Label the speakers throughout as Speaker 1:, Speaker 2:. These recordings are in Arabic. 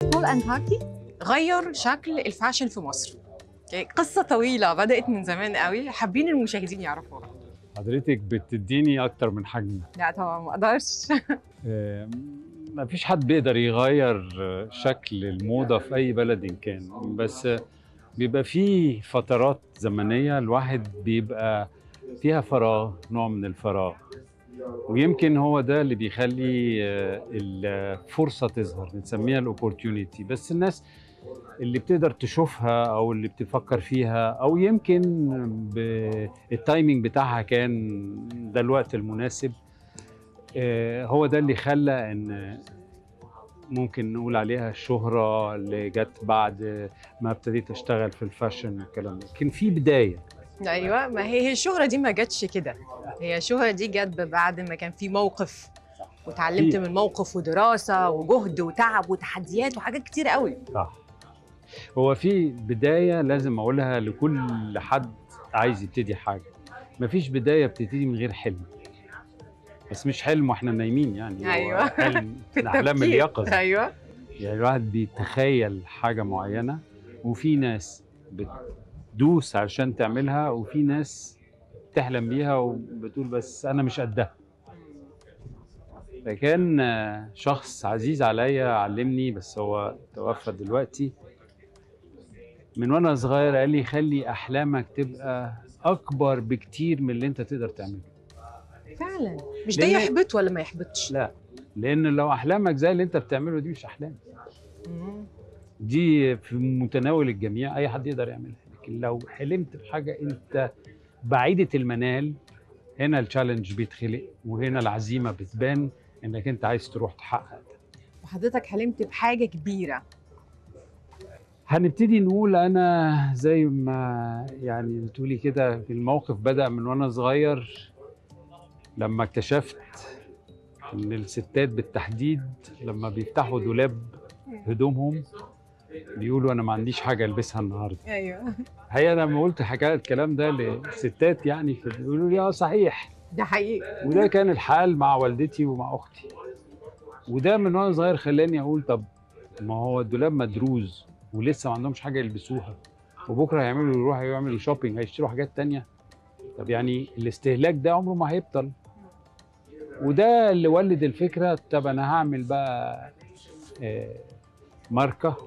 Speaker 1: بول اند هاكي
Speaker 2: غير شكل الفاشن في مصر. قصة طويلة بدأت من زمان قوي، حابين المشاهدين يعرفوها.
Speaker 3: حضرتك بتديني اكتر من حجم.
Speaker 2: لا طبعا ما اقدرش.
Speaker 3: ما فيش حد بيقدر يغير شكل الموضة في اي بلد إن كان، بس بيبقى فيه فترات زمنية الواحد بيبقى فيها فراغ، نوع من الفراغ، ويمكن هو ده اللي بيخلي الفرصة تظهر، بنسميها الاوبورتيونيتي. بس الناس اللي بتقدر تشوفها او اللي بتفكر فيها، او يمكن التايمينج بتاعها كان ده الوقت المناسب، هو ده اللي خلى ان ممكن نقول عليها الشهرة اللي جت بعد ما ابتديت اشتغل في الفاشن والكلام ده. كان في بداية.
Speaker 2: ايوه، ما هي الشهرة دي ما جاتش كده، هي الشهرة دي جت بعد ما كان في موقف، وتعلمت من موقف ودراسة وجهد وتعب وتحديات وحاجات كتير قوي.
Speaker 3: صح. هو في بداية لازم أقولها لكل حد عايز يبتدي حاجة. مفيش بداية بتبتدي من غير حلم، بس مش حلم واحنا نايمين يعني.
Speaker 2: أيوة.
Speaker 3: حلم من أحلام اليقظة.
Speaker 2: أيوة.
Speaker 3: يعني الواحد بيتخيل حاجة معينة، وفي ناس بتدوس عشان تعملها، وفي ناس تحلم بيها وبتقول بس أنا مش قدها. فكان شخص عزيز عليا علمني، بس هو توفى دلوقتي، من وانا صغير قال لي خلي احلامك تبقى اكبر بكتير من اللي انت تقدر تعمله.
Speaker 2: فعلا. مش ده يحبط ولا ما يحبطش؟
Speaker 3: لا، لان لو احلامك زي اللي انت بتعمله دي مش احلام. دي في متناول الجميع، اي حد يقدر يعملها. لكن لو حلمت بحاجه انت بعيده المنال، هنا التشالنج بيتخلق، وهنا العزيمه بتبان انك انت عايز تروح تحقق ده.
Speaker 2: وحضرتك حلمت بحاجه كبيره.
Speaker 3: هنبتدي نقول انا زي ما يعني بتقولي كده، في الموقف بدأ من وانا صغير، لما اكتشفت ان الستات بالتحديد لما بيفتحوا دولاب هدومهم بيقولوا انا ما عنديش حاجه البسها النهارده.
Speaker 2: ايوه.
Speaker 3: هي انا لما قلت حكايه الكلام ده للستات يعني بيقولوا لي اه صحيح،
Speaker 2: ده حقيقي.
Speaker 3: وده كان الحال مع والدتي ومع اختي. وده من وانا صغير خلاني اقول طب ما هو الدولاب مدروز ولسه ما عندهمش حاجه يلبسوها، وبكره يروحوا يعملوا شوبينج هيشتروا حاجات تانية. طب يعني الاستهلاك ده عمره ما هيبطل. وده اللي ولد الفكره، طب انا هعمل بقى ماركه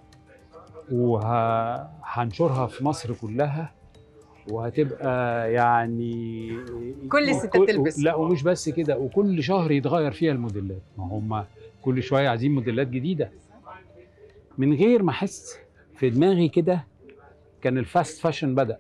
Speaker 3: وهنشرها في مصر كلها، وهتبقى يعني
Speaker 2: كل الستات تلبس.
Speaker 3: لا ومش بس كده، وكل شهر يتغير فيها الموديلات. ما هم كل شويه عايزين موديلات جديده. من غير ما احس في دماغي كده كان الفاست فاشن بدأ.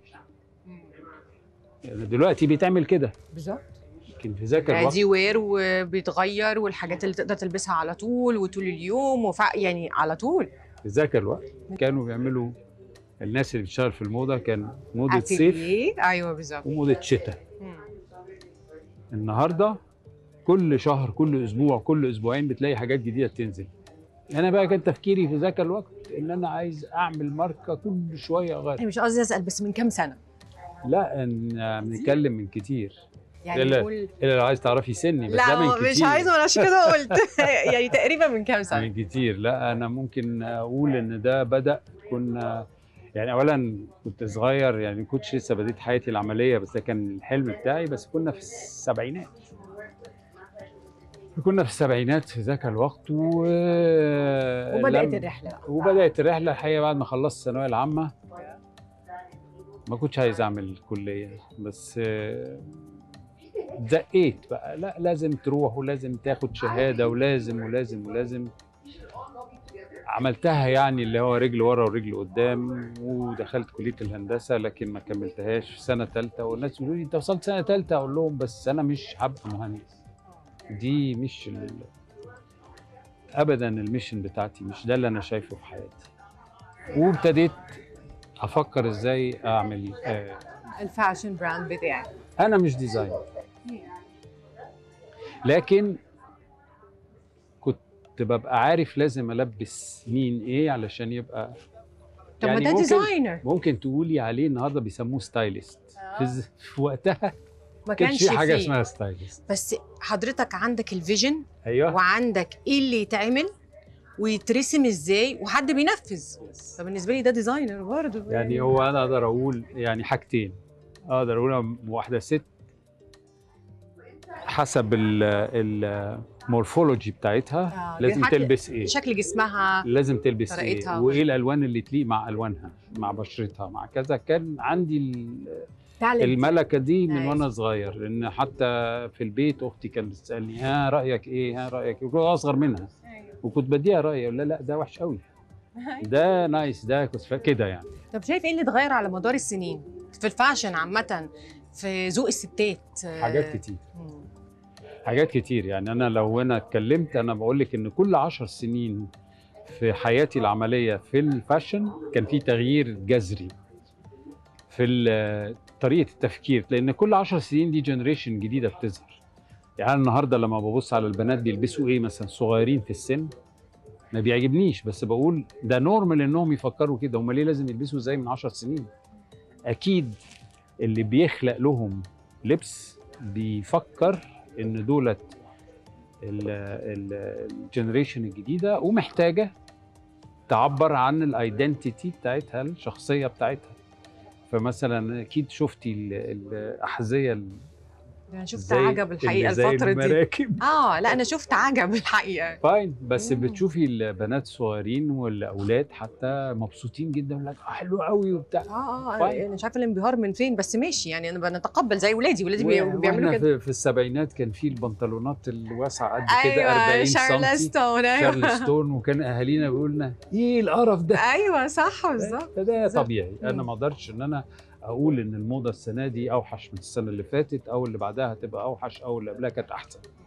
Speaker 3: يعني دلوقتي بيتعمل كده
Speaker 2: بالظبط.
Speaker 3: لكن في ذاك الوقت
Speaker 2: ريدي وير وبيتغير، والحاجات اللي تقدر تلبسها على طول وطول اليوم يعني على طول.
Speaker 3: في ذاك الوقت كانوا بيعملوا الناس اللي بتشتغل في الموضه كان موضه صيف.
Speaker 2: ايوه بالظبط.
Speaker 3: وموضه شتاء. النهارده كل شهر، كل اسبوع، كل اسبوعين بتلاقي حاجات جديده تنزل. انا بقى كان تفكيري في ذاك الوقت ان انا عايز اعمل ماركه كل شويه اغير.
Speaker 2: مش قصدي اسال، بس من كام سنه؟
Speaker 3: لا بنتكلم من كتير.
Speaker 2: يعني
Speaker 3: الا لو عايز تعرفي سني، بس ده من كتير.
Speaker 2: لا مش عايزه، انا عشان كده قلت. يعني تقريبا من كام سنه؟
Speaker 3: من كتير. لا انا ممكن اقول ان ده بدأ، كنا يعني اولا كنت صغير، يعني ما كنتش لسه بديت حياتي العمليه، بس ده كان الحلم بتاعي. بس كنا في السبعينات، في ذاك الوقت
Speaker 2: وبدأت الرحله
Speaker 3: الحقيقه بعد ما خلصت الثانويه العامه. ما كنتش عايز اعمل كليه، بس زقيت بقى، لا لازم تروح ولازم تاخد شهاده ولازم عملتها، يعني اللي هو رجل ورا ورجل قدام، ودخلت كليه الهندسه لكن ما كملتهاش في سنه ثالثه. والناس يقولوا لي انت وصلت سنه ثالثه، اقول لهم بس انا مش هبقى مهندس، دي مش ابدا الميشن بتاعتي، مش ده اللي انا شايفه في حياتي. وابتديت افكر ازاي اعمل
Speaker 2: الفاشن براند بتاعي.
Speaker 3: انا مش ديزاينر، لكن كنت ببقى عارف لازم البس مين ايه علشان يبقى.
Speaker 2: طب يعني ما ده ديزاينر.
Speaker 3: ممكن تقولي عليه النهارده بيسموه ستايلست. في وقتها
Speaker 2: ما كانش
Speaker 3: في حاجه اسمها ستايلست.
Speaker 2: بس حضرتك عندك الفيجن.
Speaker 3: ايوه.
Speaker 2: وعندك ايه اللي يتعمل، ويترسم ازاي وحد بينفذ. فبالنسبه لي ده ديزاينر برضه
Speaker 3: يعني هو انا اقدر اقول يعني حاجتين، اقدر اقول واحده ست حسب المورفولوجي بتاعتها لازم تلبس ايه،
Speaker 2: شكل جسمها،
Speaker 3: لازم تلبس
Speaker 2: طريقتها،
Speaker 3: ايه، وايه الالوان اللي تليق مع الوانها، مع بشرتها، مع كذا. كان عندي الملكه دي من وانا صغير، لان حتى في البيت اختي كانت بتسالني ها رايك ايه، ها رايك ايه، وكنت اصغر منها وكنت بديها رايي، اقول لا ده وحش قوي، ده نايس، ده كده يعني.
Speaker 2: طب شايف ايه اللي اتغير على مدار السنين في الفاشن عامه، في ذوق الستات؟
Speaker 3: حاجات كتير، حاجات كتير. يعني انا لو انا اتكلمت انا بقول لك ان كل 10 سنين في حياتي العمليه في الفاشن كان في تغيير جذري في طريقه التفكير، لان كل 10 سنين دي جنريشن جديده بتظهر. يعني النهارده لما ببص على البنات بيلبسوا ايه مثلا صغيرين في السن ما بيعجبنيش، بس بقول ده نورمال انهم يفكروا كده، هم ليه لازم يلبسوا زي من 10 سنين؟ اكيد اللي بيخلق لهم لبس بيفكر ان دولت الجنريشن الجديده ومحتاجه تعبر عن الايدنتيتي بتاعتها، الشخصيه بتاعتها. فمثلا اكيد شفتي الاحذيه،
Speaker 2: انا شفت عجب الحقيقه الفتره دي. لا انا شفت عجب الحقيقه.
Speaker 3: فاين، بس بتشوفي البنات الصغيرين والاولاد حتى مبسوطين جدا، يقول لك حلو قوي وبتاع.
Speaker 2: انا مش عارفه الانبهار من فين، بس ماشي يعني انا بنتقبل زي ولادي بيعملوا كده.
Speaker 3: في السبعينات كان في البنطلونات الواسعه قد كده،
Speaker 2: أيوة
Speaker 3: 40 سم،
Speaker 2: شارلستون.
Speaker 3: شارلستون، وكان اهالينا بيقولوا لنا ايه القرف ده.
Speaker 2: ايوه صح بالظبط.
Speaker 3: ده طبيعي. انا ما اقدرش ان انا اقول ان الموضه السنه دي اوحش من السنه اللي فاتت او اللي بعدها هتبقى اوحش او اللي قبلها كانت احسن.